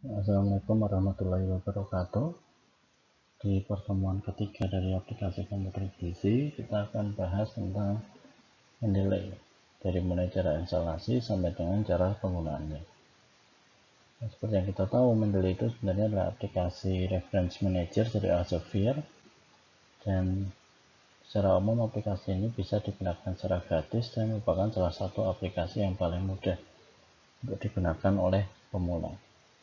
Assalamualaikum warahmatullahi wabarakatuh. Di pertemuan ketiga dari aplikasi komputer gizi, kita akan bahas tentang Mendeley, dari mulai cara instalasi sampai dengan cara penggunaannya. Nah, seperti yang kita tahu, Mendeley itu sebenarnya adalah aplikasi reference manager dari Elsevier, dan secara umum aplikasi ini bisa digunakan secara gratis dan merupakan salah satu aplikasi yang paling mudah untuk digunakan oleh pemula.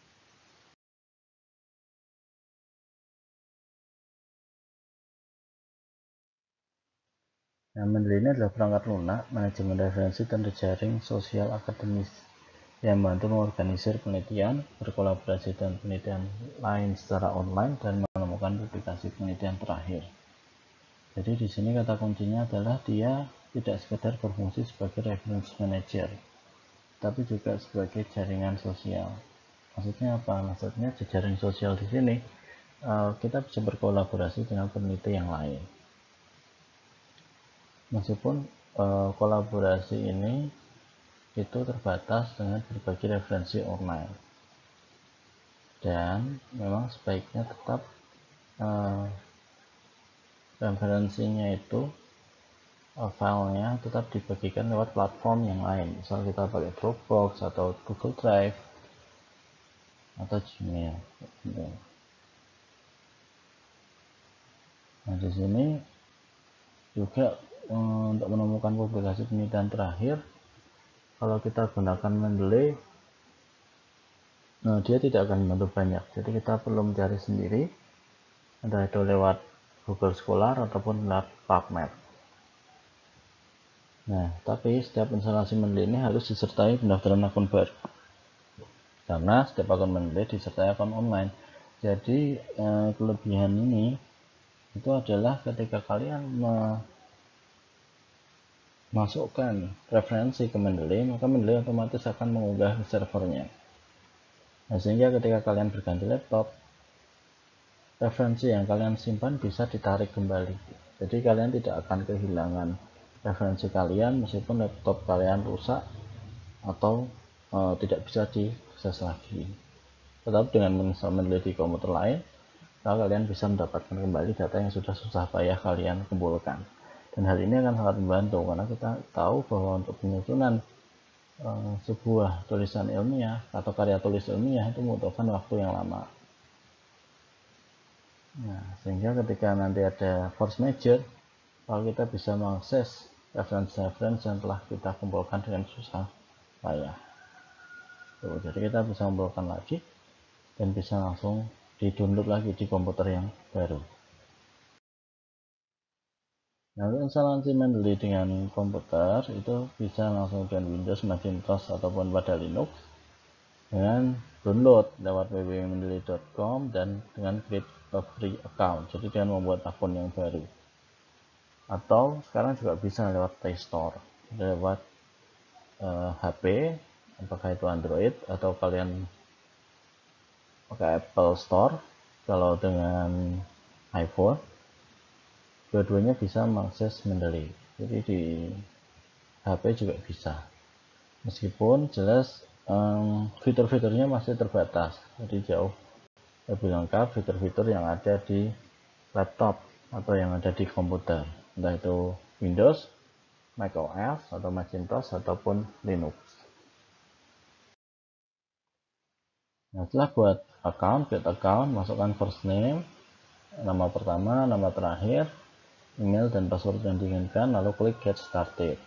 Nah, Mendeley ini adalah perangkat lunak manajemen referensi dan jejaring sosial akademis yang membantu mengorganisir penelitian, berkolaborasi dengan penelitian lain secara online, dan menemukan publikasi penelitian terakhir. Jadi di sini kata kuncinya adalah dia tidak sekedar berfungsi sebagai reference manager, tapi juga sebagai jaringan sosial. Maksudnya apa? Maksudnya jejaring sosial di sini kita bisa berkolaborasi dengan peneliti yang lain. Meskipun kolaborasi ini itu terbatas dengan berbagai referensi online, dan memang sebaiknya tetap referensinya itu filenya tetap dibagikan lewat platform yang lain, misal kita pakai Dropbox atau Google Drive atau Gmail. Nah, di sini juga untuk menemukan publikasi penelitian terakhir, kalau kita gunakan Mendeley, dia tidak akan membantu banyak. Jadi kita perlu mencari sendiri, entah itu lewat Google Scholar ataupun lewat PubMed. Nah, tapi setiap instalasi Mendeley ini harus disertai pendaftaran akun baru, karena setiap akun Mendeley disertai akun online. Jadi kelebihan ini itu adalah ketika kalian memasukkan referensi ke Mendeley, maka Mendeley otomatis akan mengunggah ke servernya. Nah, sehingga ketika kalian berganti laptop, referensi yang kalian simpan bisa ditarik kembali. Jadi kalian tidak akan kehilangan referensi kalian meskipun laptop kalian rusak atau tidak bisa diakses lagi. Tetapi dengan menginstal Mendeley di komputer lain, maka kalian bisa mendapatkan kembali data yang sudah susah payah kalian kumpulkan. Dan hal ini akan sangat membantu karena kita tahu bahwa untuk penyusunan sebuah tulisan ilmiah atau karya tulis ilmiah itu membutuhkan waktu yang lama. Nah, sehingga ketika nanti ada force major, kalau kita bisa mengakses referensi-referensi yang telah kita kumpulkan dengan susah payah. Jadi kita bisa kumpulkan lagi dan bisa langsung di-download lagi di komputer yang baru. Nah, untuk instalasi Mendeley dengan komputer itu bisa langsung dengan Windows, Macintosh, ataupun pada Linux dengan download lewat www.mendeley.com dan dengan create a free account, jadi dengan membuat akun yang baru. Atau sekarang juga bisa lewat Play Store, lewat HP, apakah itu Android atau kalian pakai Apple Store. Kalau dengan iPhone, dua-duanya bisa mengakses Mendeley, jadi di HP juga bisa, meskipun jelas fitur-fiturnya masih terbatas, jadi jauh lebih lengkap fitur-fitur yang ada di laptop atau yang ada di komputer, entah itu Windows, macOS atau Macintosh ataupun Linux. Nah, setelah buat create account, masukkan first name, nama pertama, nama terakhir, email dan password yang diinginkan, lalu klik get started.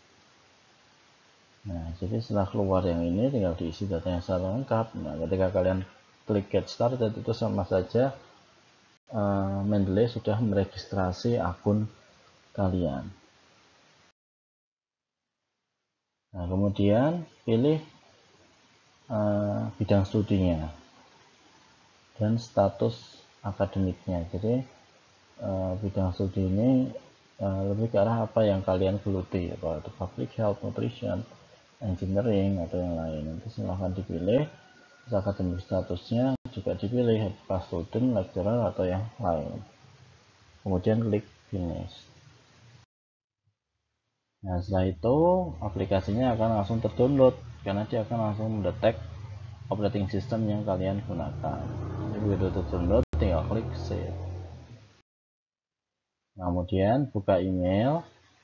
Nah, jadi setelah keluar yang ini tinggal diisi data yang secara lengkap. Nah, ketika kalian klik get started itu sama saja Mendeley sudah meregistrasi akun kalian. Nah, kemudian pilih bidang studinya dan status akademiknya. Jadi bidang studi ini lebih ke arah apa yang kalian geluti, apa itu public health, nutrition, engineering atau yang lain. Nanti silahkan dipilih. Terus akademik statusnya juga dipilih, apakah student, lecturer atau yang lain. Kemudian klik finish. Nah, setelah itu aplikasinya akan langsung terdownload karena dia akan langsung mendetek operating system yang kalian gunakan. Jadi begitu download tinggal klik save. Kemudian buka email,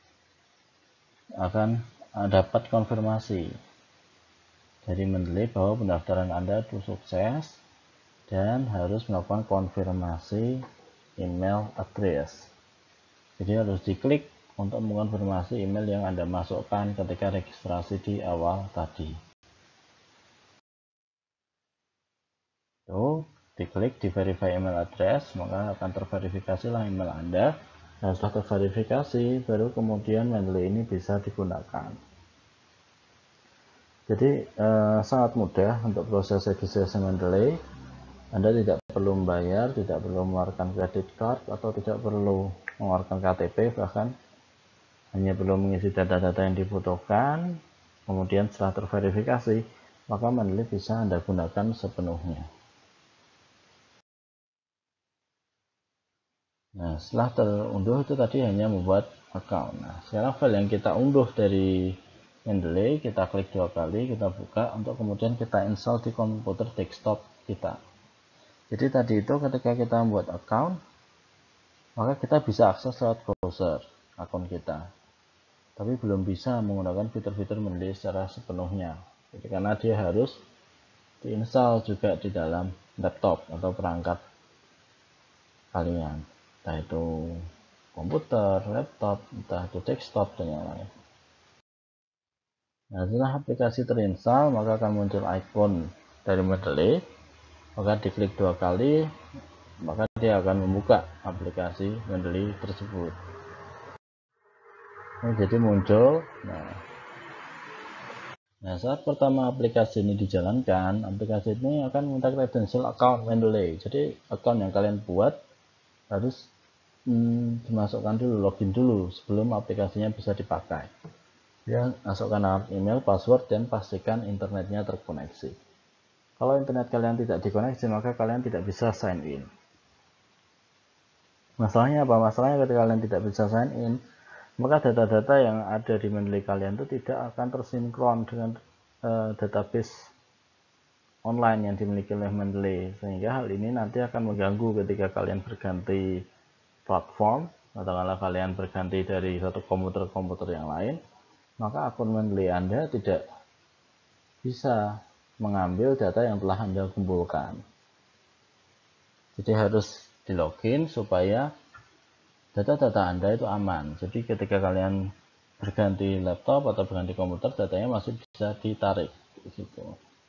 akan dapat konfirmasi dari Mendeley bahwa pendaftaran Anda itu sukses dan harus melakukan konfirmasi email address. Jadi harus diklik untuk mengkonfirmasi email yang Anda masukkan ketika registrasi di awal tadi. Tuh, diklik di verify email address, maka akan terverifikasilah email Anda. Dan setelah terverifikasi, baru kemudian Mendeley ini bisa digunakan. Jadi sangat mudah untuk proses registrasi Mendeley. Anda tidak perlu membayar, tidak perlu mengeluarkan kredit card, atau tidak perlu mengeluarkan KTP, bahkan hanya perlu mengisi data-data yang dibutuhkan. Kemudian setelah terverifikasi, maka Mendeley bisa Anda gunakan sepenuhnya. Nah, setelah terunduh itu tadi hanya membuat account. Nah, sekarang file yang kita unduh dari Mendeley, kita klik 2 kali, kita buka untuk kemudian kita install di komputer desktop kita. Jadi tadi itu ketika kita membuat account, maka kita bisa akses lewat browser akun kita. Tapi belum bisa menggunakan fitur-fitur Mendeley secara sepenuhnya. Jadi karena dia harus diinstal juga di dalam laptop atau perangkat kalian. Entah itu komputer, laptop, entah itu desktop, dan yang lain. Nah, setelah aplikasi terinstall, maka akan muncul ikon dari Mendeley. Maka diklik 2 kali, maka dia akan membuka aplikasi Mendeley tersebut. Ini jadi muncul. Nah, saat pertama aplikasi ini dijalankan, aplikasi ini akan meminta credential account Mendeley. Jadi, account yang kalian buat harus dimasukkan dulu, login dulu sebelum aplikasinya bisa dipakai. Ya, masukkan alamat email, password, dan pastikan internetnya terkoneksi. Kalau internet kalian tidak dikoneksi, maka kalian tidak bisa sign in. Masalahnya apa? Masalahnya ketika kalian tidak bisa sign in, maka data-data yang ada di Mendeley kalian itu tidak akan tersinkron dengan database online yang dimiliki oleh Mendeley, sehingga hal ini nanti akan mengganggu ketika kalian berganti platform, katakanlah kalian berganti dari satu komputer ke komputer yang lain, maka akun Mendeley Anda tidak bisa mengambil data yang telah Anda kumpulkan. Jadi harus di login supaya data-data Anda itu aman. Jadi ketika kalian berganti laptop atau berganti komputer, datanya masih bisa ditarik di situ.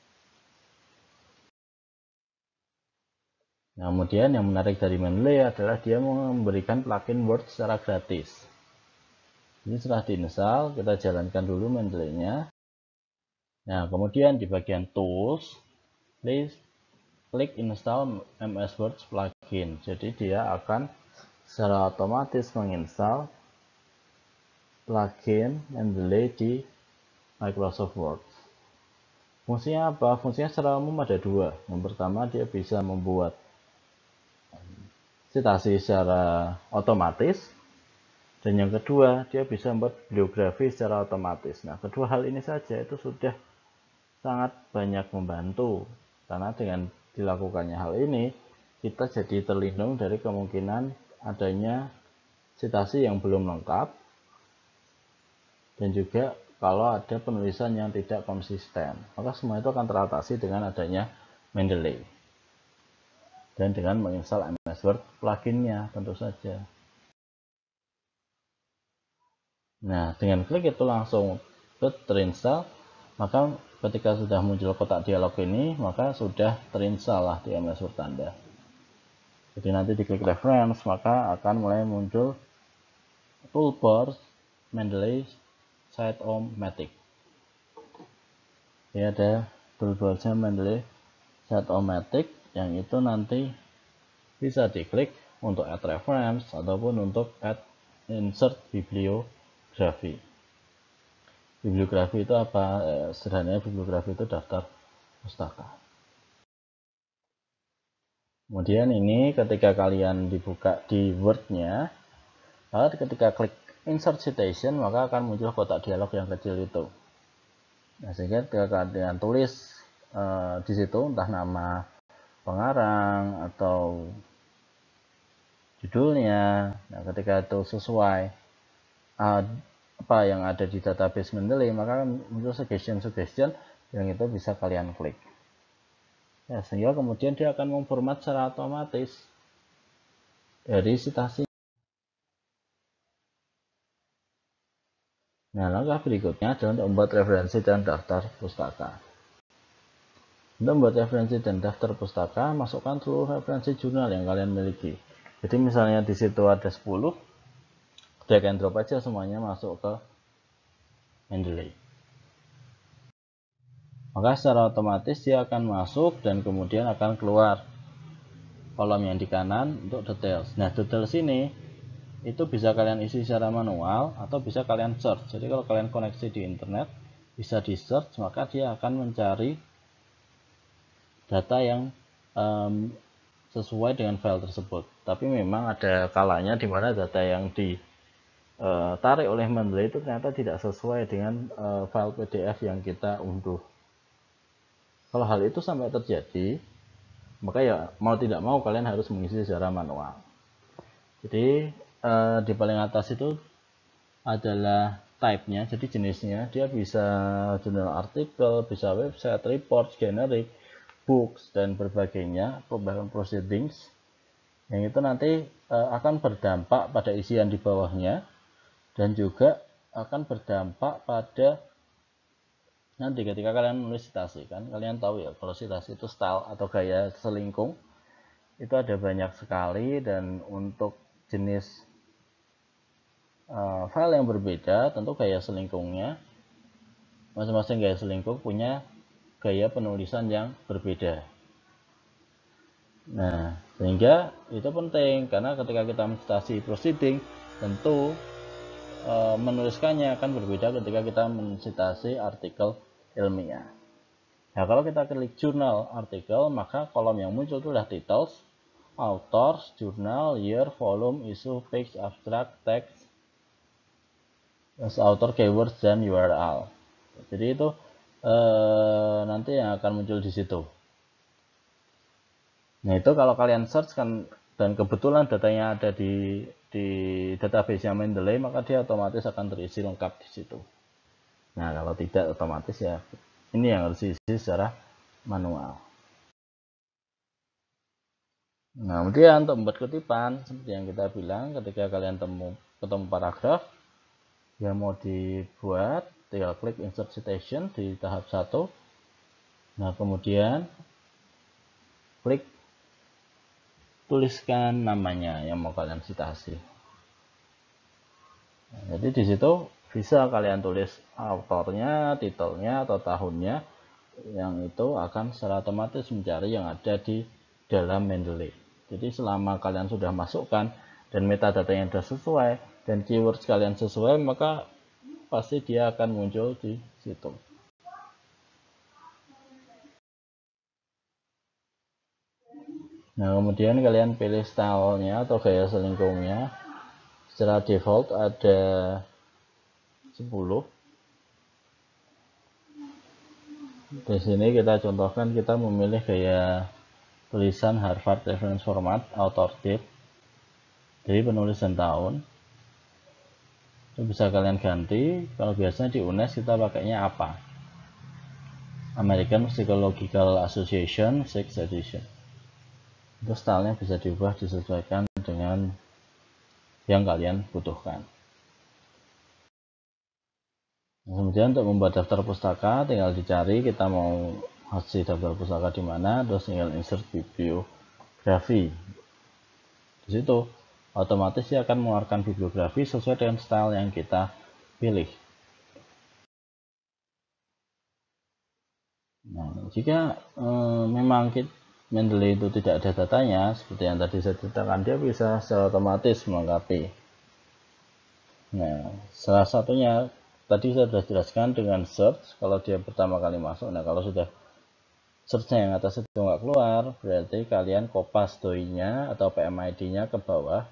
Nah, kemudian yang menarik dari Mendeley adalah dia memberikan plugin Word secara gratis. Jadi setelah diinstal, kita jalankan dulu Mendeley-nya. Nah, kemudian di bagian Tools, please klik Install MS Word Plugin. Jadi dia akan secara otomatis menginstal plugin Mendeley di Microsoft Word. Fungsinya apa? Fungsinya secara umum ada dua. Yang pertama, dia bisa membuat citasi secara otomatis, dan yang kedua, dia bisa membuat bibliografi secara otomatis. Nah, kedua hal ini saja itu sudah sangat banyak membantu, karena dengan dilakukannya hal ini, kita jadi terlindung dari kemungkinan adanya citasi yang belum lengkap, dan juga kalau ada penulisan yang tidak konsisten. Maka semua itu akan teratasi dengan adanya Mendeley dan dengan menginstal MS Word pluginnya tentu saja. Nah, dengan klik itu langsung terinstall, maka ketika sudah muncul kotak dialog ini, maka sudah terinstall lah di MS Word Anda. Jadi nanti diklik reference, maka akan mulai muncul toolbar Mendeley Site-O-Matic. Ini ada toolbarnya Mendeley Site-O-Matic yang itu nanti bisa diklik untuk add reference ataupun untuk add insert bibliografi. Bibliografi itu apa? Sederhananya bibliografi itu daftar pustaka. Kemudian ini ketika kalian dibuka di Word-nya, maka ketika klik insert citation, maka akan muncul kotak dialog yang kecil itu. Nah, sehingga ketika kalian tulis di situ, entah nama pengarang atau judulnya. Nah, ketika itu sesuai apa yang ada di database Mendeley, maka muncul suggestion yang itu bisa kalian klik. Ya, sehingga kemudian dia akan memformat secara otomatis dari citasi. Nah, langkah berikutnya adalah untuk membuat referensi dan daftar pustaka. Untuk membuat referensi dan daftar pustaka, masukkan seluruh referensi jurnal yang kalian miliki. Jadi misalnya di situ ada 10, drag and drop aja semuanya masuk ke Mendeley. Maka secara otomatis dia akan masuk dan kemudian akan keluar kolom yang di kanan untuk details. Nah, details ini itu bisa kalian isi secara manual atau bisa kalian search. Jadi kalau kalian koneksi di internet, bisa di search, maka dia akan mencari data yang sesuai dengan file tersebut. Tapi memang ada kalanya di mana data yang ditarik oleh Mendeley itu ternyata tidak sesuai dengan file PDF yang kita unduh. Kalau hal itu sampai terjadi, maka ya mau tidak mau kalian harus mengisi secara manual. Jadi di paling atas itu adalah type-nya, jadi jenisnya dia bisa jurnal artikel, bisa website, report, generic, books, dan berbagainya, bahkan proceedings, yang itu nanti akan berdampak pada isian di bawahnya dan juga akan berdampak pada nanti ketika kalian menulis citasi. Kan kalian tahu ya kalau citasi itu style atau gaya selingkung itu ada banyak sekali, dan untuk jenis file yang berbeda tentu gaya selingkungnya, masing-masing gaya selingkung punya gaya penulisan yang berbeda. Nah, sehingga itu penting karena ketika kita mencitasi proceeding, tentu menuliskannya akan berbeda ketika kita mencitasi artikel ilmiah. Nah, kalau kita klik jurnal artikel, maka kolom yang muncul itu adalah titles, authors, jurnal, year, volume, issue, page, abstract, text, author, keywords, dan URL. Jadi itu nanti yang akan muncul di situ. Nah, itu kalau kalian search kan, dan kebetulan datanya ada di database yang Mendeley, maka dia otomatis akan terisi lengkap di situ. Nah, kalau tidak otomatis ya ini yang harus diisi secara manual. Nah, kemudian untuk membuat kutipan seperti yang kita bilang, ketika kalian ketemu paragraf yang mau dibuat, tinggal klik insert citation di tahap 1. Nah, kemudian klik tuliskan namanya yang mau kalian citasi. Nah, jadi di situ bisa kalian tulis autornya, titelnya, atau tahunnya, yang itu akan secara otomatis mencari yang ada di dalam Mendeley. Jadi selama kalian sudah masukkan dan metadata yang sudah sesuai dan keywords kalian sesuai, maka pasti dia akan muncul di situ. Nah, kemudian kalian pilih stylenya atau gaya selingkungnya. Secara default ada 10. Di sini kita contohkan, kita memilih gaya tulisan Harvard Reference Format, author date, jadi penulisan tahun. Itu bisa kalian ganti. Kalau biasanya di UNES kita pakainya apa? American Psychological Association 6th edition. Itu stylenya bisa diubah disesuaikan dengan yang kalian butuhkan. Kemudian untuk membuat daftar pustaka, tinggal dicari kita mau hasil daftar pustaka di mana, terus tinggal insert bibliografi. Di situ otomatis dia akan mengeluarkan bibliografi sesuai dengan style yang kita pilih. Nah, jika memang Mendeley itu tidak ada datanya, seperti yang tadi saya ceritakan, dia bisa secara otomatis melengkapi. Nah, salah satunya tadi saya sudah jelaskan dengan search, kalau dia pertama kali masuk. Nah, kalau sudah search-nya yang atas itu nggak keluar, berarti kalian kopas doi-nya atau PMID-nya ke bawah.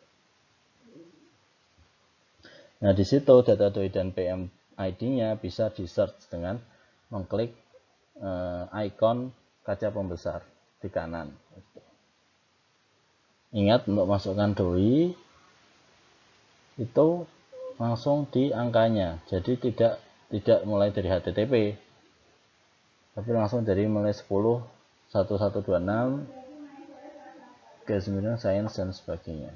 Nah, di situ data doi dan PMID-nya bisa di search dengan mengklik ikon kaca pembesar di kanan. Ingat untuk masukkan doi itu langsung di angkanya, jadi tidak mulai dari HTTP, tapi langsung dari mulai 10.1126 ke 9 sains dan sebagainya.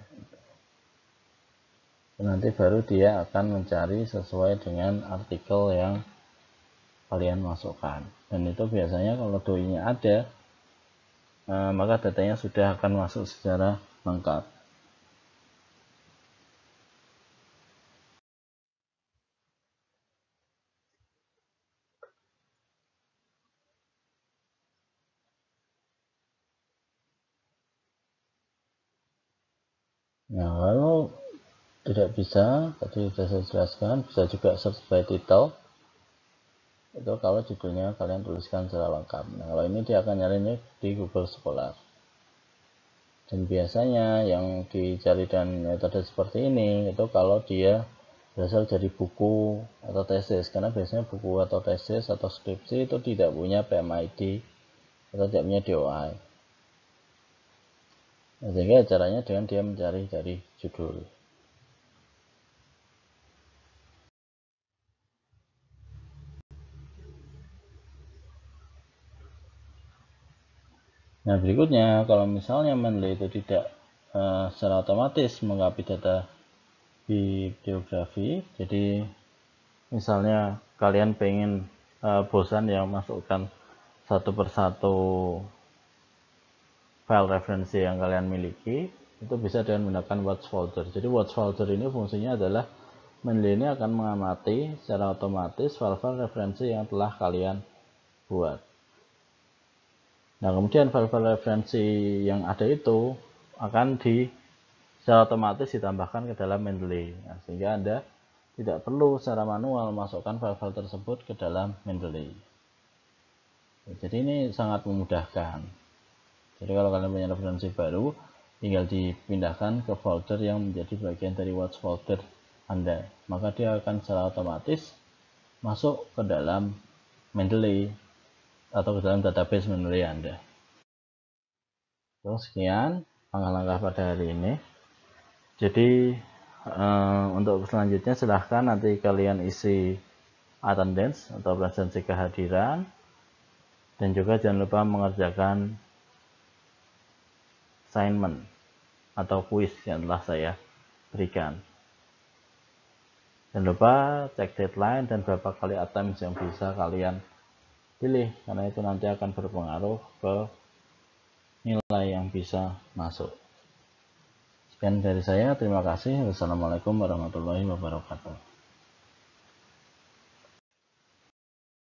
Nanti baru dia akan mencari sesuai dengan artikel yang kalian masukkan, dan itu biasanya kalau doi-nya ada, maka datanya sudah akan masuk secara lengkap. Nah, kalau tidak bisa, tadi sudah saya jelaskan, bisa juga search by title. Itu kalau judulnya kalian tuliskan secara lengkap. Nah, kalau ini dia akan nyarinya di Google Scholar. Dan biasanya yang dicari dan metode seperti ini itu kalau dia berasal dari buku atau tesis, karena biasanya buku atau tesis atau skripsi itu tidak punya PMID atau tidak punya DOI. Nah, sehingga caranya dengan dia mencari dari judul. Nah, berikutnya kalau misalnya Mendeley itu tidak secara otomatis mengcopy data bibliografi, jadi misalnya kalian pengen bosan yang masukkan satu persatu file referensi yang kalian miliki, itu bisa dengan menggunakan watch folder. Jadi watch folder ini fungsinya adalah Mendeley ini akan mengamati secara otomatis file-file referensi yang telah kalian buat. Nah, kemudian file-file referensi yang ada itu akan secara otomatis ditambahkan ke dalam Mendeley. Nah, sehingga Anda tidak perlu secara manual masukkan file-file tersebut ke dalam Mendeley. Jadi ini sangat memudahkan. Jadi kalau kalian punya referensi baru, tinggal dipindahkan ke folder yang menjadi bagian dari watch folder Anda. Maka dia akan secara otomatis masuk ke dalam Mendeley atau ke dalam database Mendeley Anda. Terus sekian langkah-langkah pada hari ini. Jadi untuk selanjutnya silahkan nanti kalian isi attendance atau presensi kehadiran, dan juga jangan lupa mengerjakan assignment atau kuis yang telah saya berikan. Jangan lupa cek deadline dan berapa kali attempts yang bisa kalian pilih, karena itu nanti akan berpengaruh ke nilai yang bisa masuk. Sekian dari saya, terima kasih. Wassalamualaikum warahmatullahi wabarakatuh.